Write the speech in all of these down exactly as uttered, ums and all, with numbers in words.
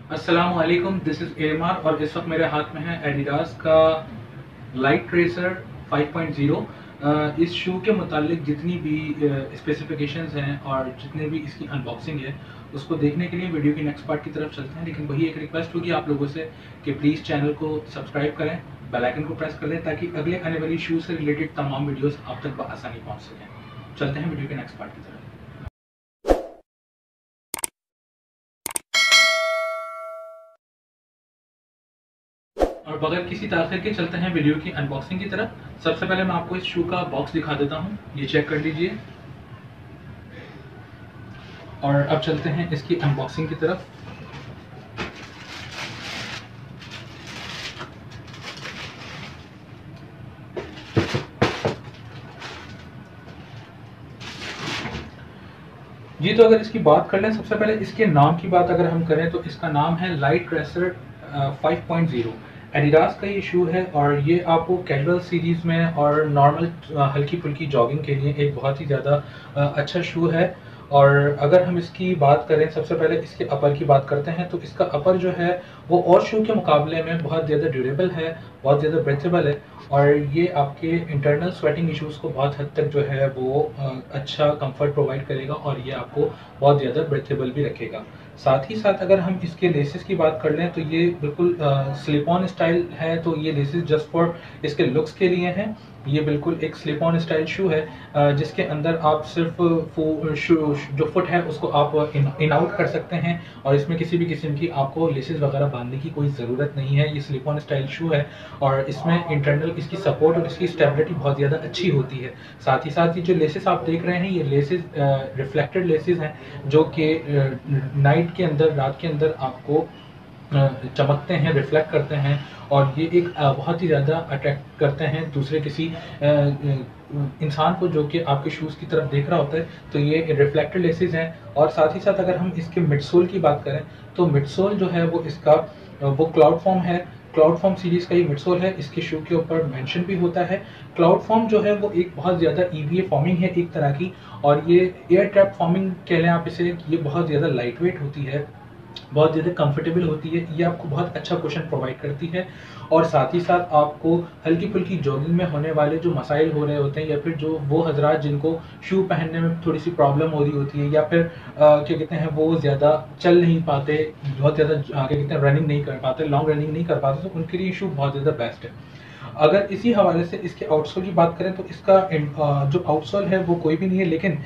अस्सलामुअलैकुम, this is MR और इस वक्त मेरे हाथ में है एडिडास का lite racer five point zero. इस शू के मुतालिक जितनी भी स्पेसिफिकेशंस हैं और जितने भी इसकी अनबॉक्सिंग है उसको देखने के लिए वीडियो की नेक्स्ट पार्ट की तरफ चलते हैं। लेकिन वही एक रिक्वेस्ट होगी आप लोगों से कि प्लीज़ चैनल को सब्सक्राइब करें, बेल आइकन को प्रेस कर दें ताकि अगले आने वाली शू से रिलेटेड तमाम वीडियोज़ आप तक बआसानी पहुँच सकें। चलते हैं वीडियो के नेक्स्ट पार्ट की तरफ। और बगैर किसी ताख़िर के चलते हैं वीडियो की अनबॉक्सिंग की तरफ। सबसे पहले मैं आपको इस शू का बॉक्स दिखा देता हूँ, ये चेक कर लीजिए। और अब चलते हैं इसकी अनबॉक्सिंग की तरफ। जी, तो अगर इसकी बात कर लें, सबसे पहले इसके नाम की बात अगर हम करें तो इसका नाम है lite racer five point zero. Adidas का ये शू है और ये आपको कैजुअल सीरीज़ में और नॉर्मल हल्की फुल्की जॉगिंग के लिए एक बहुत ही ज़्यादा अच्छा शू है। और अगर हम इसकी बात करें, सबसे पहले इसके अपर की बात करते हैं, तो इसका अपर जो है वो और शू के मुकाबले में बहुत ज़्यादा ड्यूरेबल है, बहुत ज़्यादा ब्रेथेबल है और ये आपके इंटरनल स्वेटिंग इश्यूज़ को बहुत हद तक जो है वो अच्छा कंफर्ट प्रोवाइड करेगा और ये आपको बहुत ज़्यादा ब्रेथेबल भी रखेगा। साथ ही साथ अगर हम इसके लेसेस की बात कर लें तो ये बिल्कुल स्लिप ऑन स्टाइल है, तो ये लेसेस जस्ट फॉर इसके लुक्स के लिए हैं। ये बिल्कुल एक स्लिप ऑन स्टाइल शू है जिसके अंदर आप सिर्फ शू जो फुट है उसको आप इन, इन आउट कर सकते हैं और इसमें किसी भी किस्म की आपको लेसेस वगैरह बांधने की कोई ज़रूरत नहीं है। ये स्लिप ऑन स्टाइल शू है और इसमें इंटरनल इसकी सपोर्ट और इसकी स्टेबिलिटी बहुत ज़्यादा अच्छी होती है। साथ ही साथ ये जो लेसेस आप देख रहे हैं, ये लेसेस रिफ्लेक्टेड लेसेस हैं जो कि नाइट के अंदर, रात के अंदर आपको चमकते हैं, रिफ्लेक्ट करते हैं और ये एक बहुत ही ज़्यादा अट्रैक्ट करते हैं दूसरे किसी इंसान को जो कि आपके शूज़ की तरफ देख रहा होता है। तो ये रिफ्लेक्टेड लेसेस हैं। और साथ ही साथ अगर हम इसके मिडसोल की बात करें तो मिडसोल जो है वो इसका वो क्लाउड फॉर्म है। क्लाउड फॉर्म सीरीज़ का ये मिडसोल है, इसके शू के ऊपर मेंशन भी होता है। क्लाउड फॉर्म जो है वो एक बहुत ज़्यादा ईवीए फॉर्मिंग है एक तरह की, और ये एयर ट्रैप फॉर्मिंग कह लें आप इसे। ये बहुत ज़्यादा लाइट वेट होती है, बहुत ज़्यादा कंफर्टेबल होती है, ये आपको बहुत अच्छा कुशन प्रोवाइड करती है। और साथ ही साथ आपको हल्की फुल्की जॉगिंग में होने वाले जो मसाइल हो रहे होते हैं, या फिर जो वो हजरात जिनको शू पहनने में थोड़ी सी प्रॉब्लम हो रही होती है, या फिर आ, क्या कहते हैं वो ज़्यादा चल नहीं पाते, बहुत ज़्यादा क्या कहते हैं रनिंग नहीं कर पाते, लॉन्ग रनिंग नहीं कर पाते, तो उनके लिए शू बहुत ज़्यादा बेस्ट है। अगर इसी हवाले से इसके आउटसोल की बात करें तो इसका जो आउटसोल है वो कोई भी नहीं है, लेकिन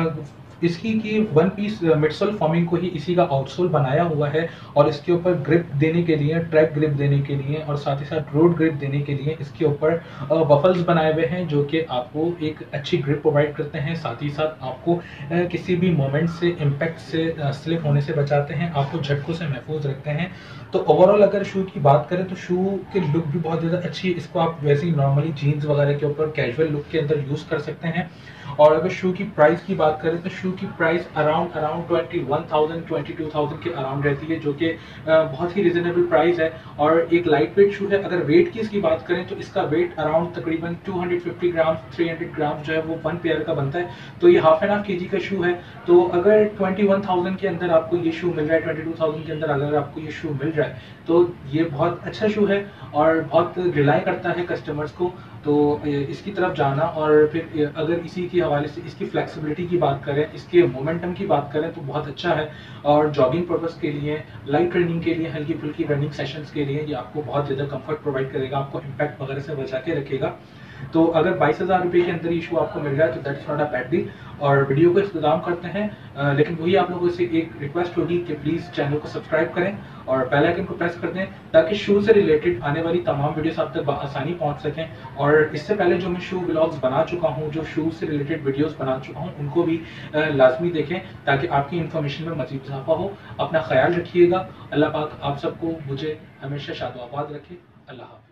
इसकी की वन पीस मिडसोल फॉर्मिंग को ही इसी का आउटसोल बनाया हुआ है। और इसके ऊपर ग्रिप देने के लिए, ट्रैक ग्रिप देने के लिए और साथ ही साथ रोड ग्रिप देने के लिए इसके ऊपर बफल्स बनाए हुए हैं जो कि आपको एक अच्छी ग्रिप प्रोवाइड करते हैं। साथ ही साथ आपको किसी भी मोमेंट से, इम्पैक्ट से, स्लिप होने से बचाते हैं, आपको झटकों से महफूज रखते हैं। तो ओवरऑल अगर शू की बात करें तो शू की लुक भी बहुत ज़्यादा अच्छी है। इसको आप वैसे ही नॉर्मली जीन्स वगैरह के ऊपर कैजुअल लुक के अंदर यूज़ कर सकते हैं। और अगर शू की प्राइस की बात करें तो शू की price around around twenty one thousand twenty two thousand के अराउंड रहती है, जो कि बहुत ही रिजनेबल प्राइस है। और एक लाइट वेट शू है। अगर वेट की इसकी बात करें तो इसका वेट अराउंड तकरीबन two hundred fifty gram three hundred gram जो है वो वन पेयर का बनता है। तो ये हाफ एंड हाफ के जी का शू है। तो अगर ट्वेंटी वन थाउजेंड के अंदर आपको ये शू मिल रहा है, ट्वेंटी टू थाउजेंड के अंदर अगर आपको ये शू मिल रहा है तो ये बहुत अच्छा शू है और बहुत रिलाई करता है कस्टमर्स को। तो इसकी तरफ जाना, और फिर अगर इसी के हवाले से इसकी फ्लेक्सिबिलिटी की बात करें, इसके मोमेंटम की बात करें तो बहुत अच्छा है। और जॉगिंग पर्पस के लिए, लाइट रनिंग के लिए, हल्की फुल्की रनिंग सेशंस के लिए ये आपको बहुत ज़्यादा कंफर्ट प्रोवाइड करेगा, आपको इम्पैक्ट वगैरह से बचा के रखेगा। तो अगर बाईस हज़ार रुपये के अंदर इशू आपको मिल रहा है तो that's not a bad deal. और वीडियो को इख्तिताम करते हैं, आ, लेकिन वही आप लोगों से एक रिक्वेस्ट होगी कि प्लीज़ चैनल को सब्सक्राइब करें और बेल आइकन को प्रेस कर दें ताकि शू से रिलेटेड आने वाली तमाम वीडियोस आप तक आसानी पहुंच सकें। और इससे पहले जो मैं शू व्लॉग्स बना चुका हूं, जो शू से रिलेटेड वीडियोस बना चुका हूं, उनको भी लाजमी देखें ताकि आपकी इन्फॉर्मेशन में मजीद इजाफा हो। अपना ख्याल रखिएगा। अल्लाह पाक आप सबको, मुझे हमेशा शादो आबाद रखे। अल्लाह हाफ़िज़।